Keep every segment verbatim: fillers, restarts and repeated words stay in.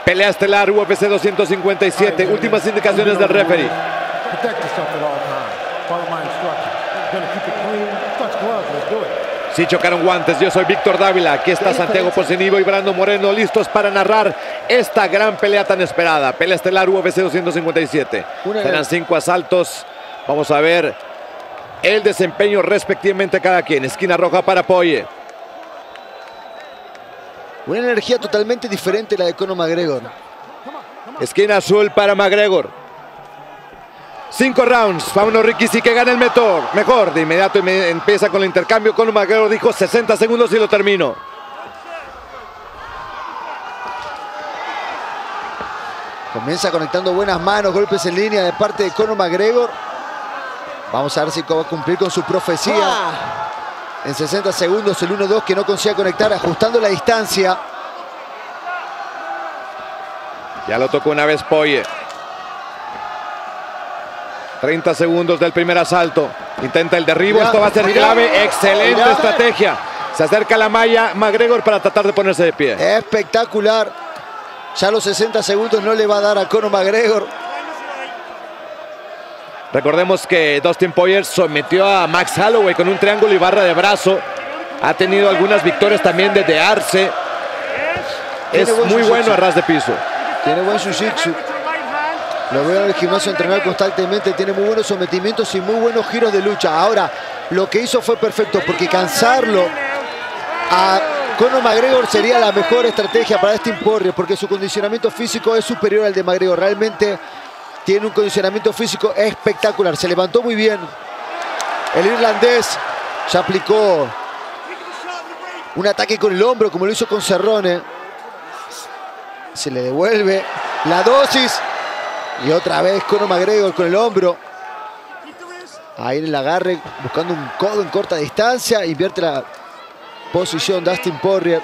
Pelea estelar U F C doscientos cincuenta y siete. Últimas indicaciones del referee. Sí chocaron guantes. Yo soy Víctor Dávila. Aquí está Santiago Ponzinibbio y Brando Moreno, listos para narrar esta gran pelea tan esperada. Pelea estelar U F C doscientos cincuenta y siete. Serán cinco asaltos. Vamos a ver el desempeño respectivamente cada quien. Esquina roja para Poirier. Una energía totalmente diferente a la de Conor McGregor. Esquina azul para McGregor. Cinco rounds. Vámonos, Ricky, sí que gana el mejor. Mejor. De inmediato empieza con el intercambio. Conor McGregor dijo sesenta segundos y lo termino. Comienza conectando buenas manos, golpes en línea de parte de Conor McGregor. Vamos a ver si va a cumplir con su profecía. ¡Ah! En sesenta segundos el uno dos que no consigue conectar, ajustando la distancia. Ya lo tocó una vez Poirier. treinta segundos del primer asalto. Intenta el derribo. Mirá, Esto va a ser mirá, clave. Excelente mirá. estrategia. Se acerca a la malla McGregor para tratar de ponerse de pie. Espectacular. Ya los sesenta segundos no le va a dar a Conor McGregor. Recordemos que Dustin Poirier sometió a Max Holloway con un triángulo y barra de brazo. Ha tenido algunas victorias también desde arce. Es muy bueno a ras de piso. Tiene buen jiu-jitsu. Lo veo en el gimnasio entrenar constantemente. Tiene muy buenos sometimientos y muy buenos giros de lucha. Ahora, lo que hizo fue perfecto, porque cansarlo a Conor McGregor sería la mejor estrategia para Dustin Poirier, porque su condicionamiento físico es superior al de McGregor. Realmente tiene un condicionamiento físico espectacular. Se levantó muy bien. El irlandés ya aplicó un ataque con el hombro, como lo hizo con Cerrone. Se le devuelve la dosis. Y otra vez Conor McGregor con el hombro. Ahí en el agarre, buscando un codo en corta distancia. Invierte la posición Dustin Poirier.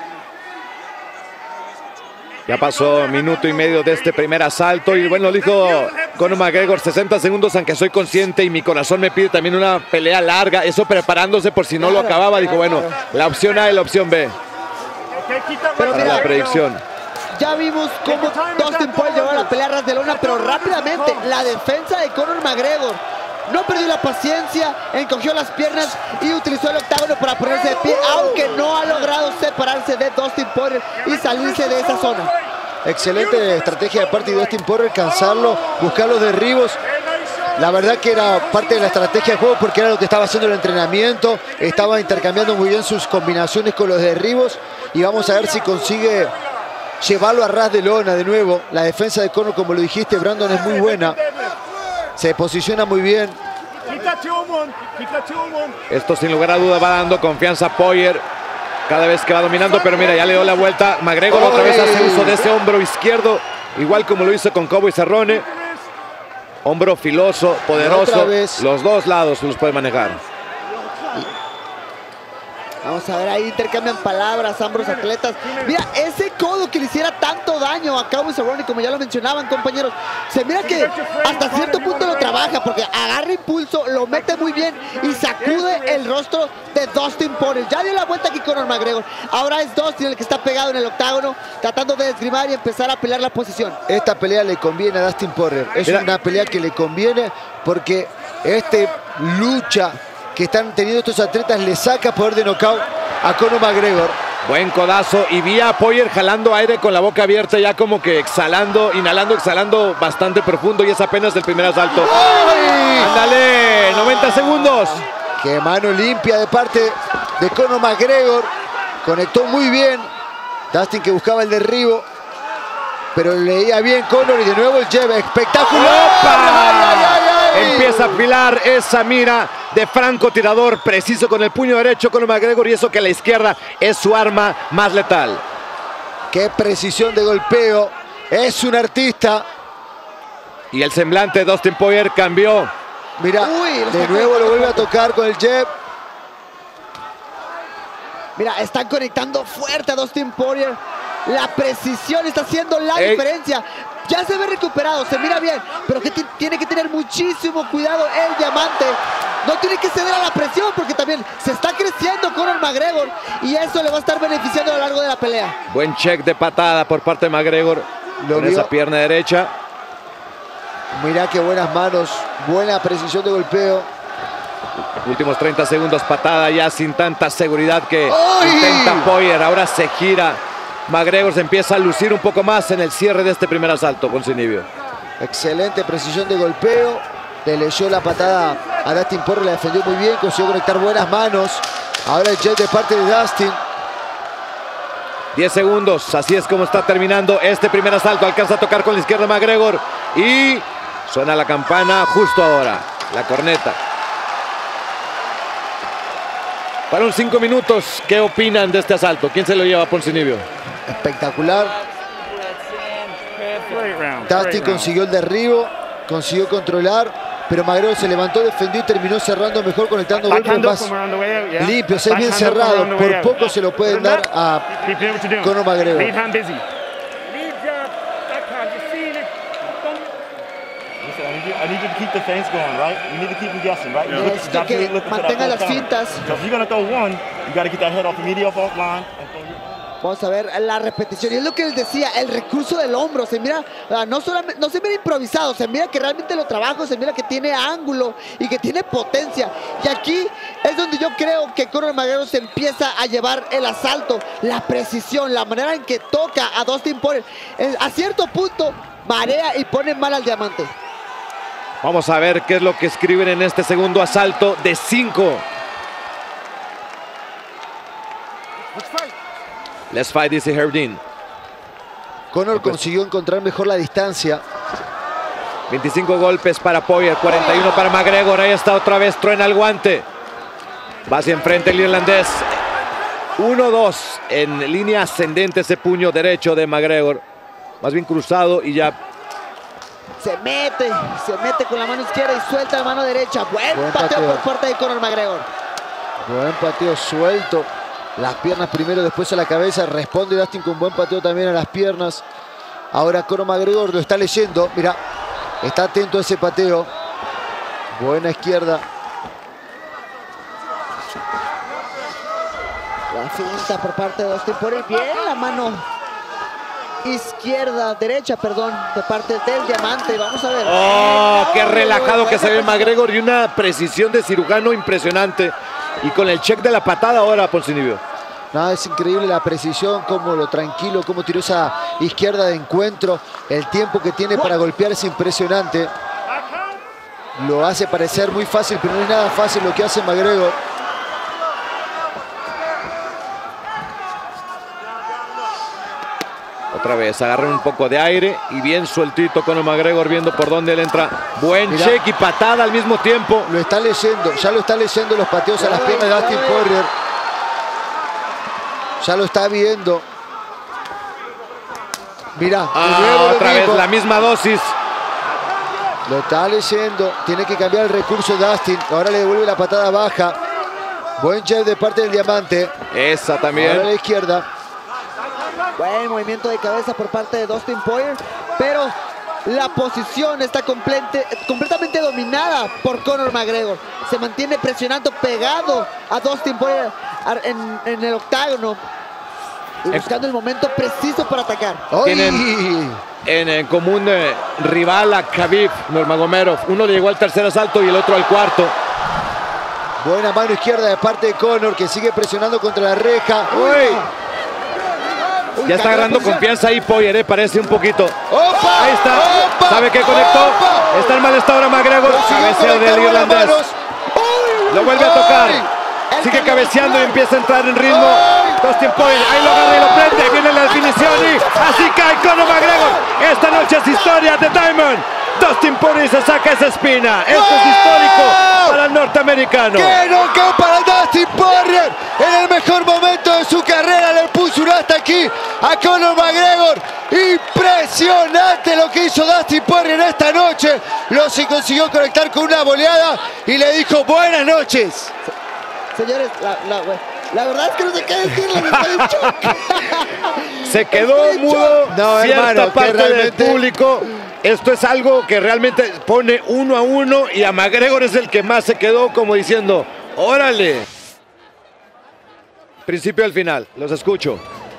Ya pasó minuto y medio de este primer asalto. Y bueno, dijo Conor McGregor, sesenta segundos, aunque soy consciente y mi corazón me pide también una pelea larga. Eso preparándose por si no lo acababa. Dijo, bueno, la opción A y la opción B. Pero para mira, la predicción. Ya vimos cómo Dustin Poirier llevó a la pelea a ras de lona, pero rápidamente la defensa de Conor McGregor no perdió la paciencia, encogió las piernas y utilizó el octágono para ponerse de pie, aunque no ha logrado separarse de Dustin Poirier y salirse de esa zona. Excelente estrategia de parte de Dustin Poirier, cansarlo, buscar los derribos. La verdad que era parte de la estrategia de juego, porque era lo que estaba haciendo el entrenamiento. Estaba intercambiando muy bien sus combinaciones con los derribos. Y vamos a ver si consigue llevarlo a ras de lona de nuevo. La defensa de Conor, como lo dijiste, Brandon, es muy buena. Se posiciona muy bien. Esto sin lugar a duda va dando confianza a Poirier cada vez que va dominando, pero mira, ya le dio la vuelta. McGregor otra vez hace uso de ese hombro izquierdo, igual como lo hizo con Cowboy Cerrone. Hombro filoso, poderoso. Los dos lados los puede manejar. Vamos a ver, ahí intercambian palabras ambos atletas. Mira, ese codo que le hiciera tanto daño a Cowboy Cerrone, como ya lo mencionaban, compañeros. Se mira que hasta cierto punto lo trabaja, porque agarra impulso, lo mete muy bien y sacude el rostro de Dustin Poirier. Ya dio la vuelta aquí con Conor McGregor. Ahora es Dustin el que está pegado en el octágono, tratando de esgrimar y empezar a pelear la posición. Esta pelea le conviene a Dustin Poirier. Es mira. una pelea que le conviene, porque este lucha que están teniendo estos atletas le saca poder de knockout a Conor McGregor. Buen codazo y vi a Poirier jalando aire con la boca abierta, ya como que exhalando, inhalando, exhalando bastante profundo, y es apenas el primer asalto. ¡Ay! ¡Ándale! noventa segundos. Qué mano limpia de parte de Conor McGregor. Conectó muy bien. Dustin que buscaba el derribo, pero leía bien Conor, y de nuevo el jab espectacular. ¡Opa! ¡Ay, ay, ay! Empieza a afilar esa mira de francotirador, preciso con el puño derecho Conor McGregor, y eso que la izquierda es su arma más letal. Qué precisión de golpeo. Es un artista. Y el semblante de Dustin Poirier cambió. Mira, Uy, de nuevo lo vuelve a tocar con el jab. Mira, están conectando fuerte a Dustin Poirier. La precisión está haciendo la Ey. diferencia. Ya se ve recuperado, se mira bien, pero que tiene que tener muchísimo cuidado el diamante. No tiene que ceder a la presión, porque también se está creciendo Conor McGregor, y eso le va a estar beneficiando a lo largo de la pelea. Buen check de patada por parte de McGregor. Lo con vio. esa pierna derecha. Mirá qué buenas manos, buena precisión de golpeo. Últimos treinta segundos, patada ya sin tanta seguridad que ¡Ay! intenta Poirier. Ahora se gira. McGregor se empieza a lucir un poco más en el cierre de este primer asalto, Ponzinibbio. Excelente precisión de golpeo. Le leyó la patada a Dustin Poirier, la defendió muy bien, consiguió conectar buenas manos. Ahora el jab de parte de Dustin. diez segundos, así es como está terminando este primer asalto. Alcanza a tocar con la izquierda McGregor y suena la campana justo ahora, la corneta. Fueron cinco minutos. ¿Qué opinan de este asalto? ¿Quién se lo lleva, Ponzinibbio? Espectacular. Dustin consiguió el derribo, consiguió controlar, pero McGregor se levantó, defendió y terminó cerrando mejor, conectando golpes más limpios, es bien cerrado. Por poco se lo pueden dar a Conor McGregor. I need you to keep the feints going, right? You need to keep them guessing, right? You Necesito que mantenga las fintas. Because if you're going to throw one, you got to get that head off immediately off offline and throw your... Vamos a ver la repetición. Y es lo que les decía, el recurso del hombro. Se mira, no solamente, no se mira improvisado, se mira que realmente lo trabaja, se mira que tiene ángulo y que tiene potencia. Y aquí es donde yo creo que Conor McGregor se empieza a llevar el asalto, la precisión, la manera en que toca a Dustin Poirier. A cierto punto, marea y pone mal al diamante. Vamos a ver qué es lo que escriben en este segundo asalto de cinco. Let's fight, dice Herb Dean. Conor consiguió encontrar mejor la distancia. veinticinco golpes para Poirier, cuarenta y uno para McGregor. Ahí está otra vez, truena el guante. Va hacia enfrente el irlandés. uno dos en línea ascendente ese puño derecho de McGregor. Más bien cruzado y ya... Se mete, se mete con la mano izquierda y suelta la mano derecha. Buen, Buen pateo, pateo por parte de Conor McGregor. Buen pateo suelto. Las piernas primero, después a la cabeza. Responde Dustin con buen pateo también a las piernas. Ahora Conor McGregor lo está leyendo. Mira, está atento a ese pateo. Buena izquierda. La finta por parte de Dustin Poirier. Bien, la mano izquierda, derecha, perdón, de parte del diamante. Vamos a ver. ¡Oh, qué Oh, relajado que se ve buena McGregor! Y una precisión de cirujano impresionante. Y con el check de la patada ahora, Ponzinibbio. Nada, es increíble la precisión, cómo lo tranquilo, cómo tiró esa izquierda de encuentro. El tiempo que tiene para golpear es impresionante. Lo hace parecer muy fácil, pero no es nada fácil lo que hace McGregor. Otra vez, agarran un poco de aire y bien sueltito Conor McGregor viendo por dónde él entra. Buen Mirá. check y patada al mismo tiempo. Lo está leyendo, ya lo está leyendo los pateos a las piernas de Dustin Poirier. Ya lo está viendo. Mira, Ah, otra vez la misma dosis. Lo está leyendo, tiene que cambiar el recurso Dustin. Ahora le devuelve la patada baja. Buen jab de parte del diamante. Esa Ahora a también. la izquierda. Buen movimiento de cabeza por parte de Dustin Poirier, pero la posición está complete, completamente dominada por Conor McGregor. Se mantiene presionando, pegado a Dustin Poirier en, en el octágono y buscando el momento preciso para atacar. Tienen en, en común eh, rival a Khabib Nurmagomedov. Uno le llegó al tercer asalto y el otro al cuarto. Buena mano izquierda de parte de Conor, que sigue presionando contra la reja. Uy. Uy, Ya está cambió agarrando de posición. confianza ahí Poirier, eh, parece un poquito. ¡Opa! Ahí está. ¡Opa! ¿Sabe qué conectó? ¡Opa! Está en mal estado ahora McGregor. Consiguió Cabeceo conectar del buenas irlandés. manos. Lo vuelve a tocar. ¡Ay! El Sigue que cabeceando y no- empieza a entrar en ritmo. Dustin Poirier, ahí lo agarra y lo prende. Viene la definición y así cae Conor McGregor. Esta noche es historia de Diamond. Dustin Poirier se saca esa espina. Esto es histórico para el norteamericano. ¡Qué knockout para Dustin Poirier! En el mejor momento de su carrera le puso un hasta aquí a Conor McGregor. Impresionante lo que hizo Dustin Poirier en esta noche. Lo se consiguió conectar con una boleada y le dijo buenas noches. Señores, la, la, la verdad es que no sé qué decirles, estoy en shock. Se quedó Estoy en mudo shock. No, cierta hermano, que parte realmente- del público. Esto es algo que realmente pone uno a uno y a McGregor es el que más se quedó como diciendo, órale. Principio al final, los escucho.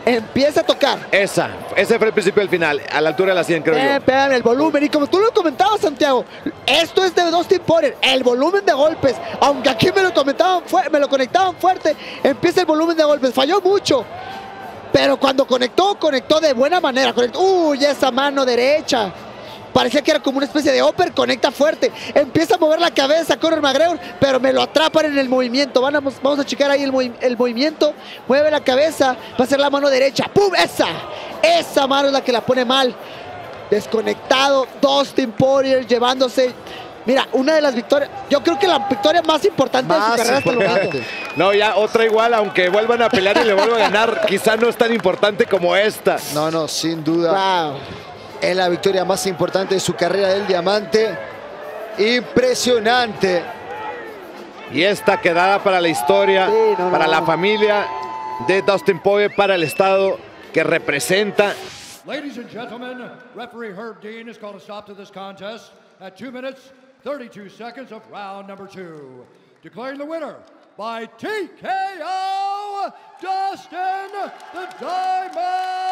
empieza a tocar. Esa, ese fue el principio del final, a la altura de la cien, creo Eh, yo. pegan el volumen. Y como tú lo comentabas, Santiago, esto es de Dustin Poirier, el volumen de golpes. Aunque aquí me lo comentaban, me lo conectaban fuerte, empieza el volumen de golpes. Falló mucho. Pero cuando conectó, conectó de buena manera. Conectó, uy, esa mano derecha. Parecía que era como una especie de upper, conecta fuerte. Empieza a mover la cabeza Conor McGregor, pero me lo atrapan en el movimiento. Vamos, vamos a checar ahí el, movi el movimiento. Mueve la cabeza, va a ser la mano derecha. ¡Pum! Esa, esa mano es la que la pone mal. Desconectado, Dustin Poirier llevándose... Mira, una de las victorias, yo creo que la victoria más importante Más de su carrera hasta el momento. No, ya otra igual, aunque vuelvan a pelear y le vuelvan a ganar, quizás no es tan importante como esta. No, no, sin duda. Wow. Es la victoria más importante de su carrera del diamante. Impresionante. Y esta quedada para la historia, Sí, no, para no. la familia de Dustin Poirier, para el estado que representa. Ladies and gentlemen, referee Herb Dean has called a stop to this contest at two minutes, thirty-two seconds of round number two. Declaring the winner by T K O, Dustin the Diamond